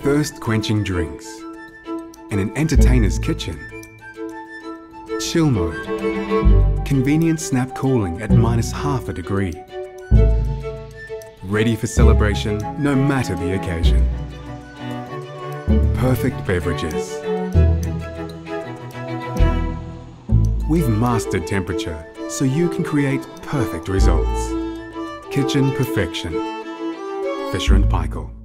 thirst-quenching drinks. In an entertainer's kitchen, chill mode, convenient snap cooling at -1/2 a degree. Ready for celebration, no matter the occasion. Perfect beverages. We've mastered temperature, so you can create perfect results. Kitchen perfection. Fisher & Paykel.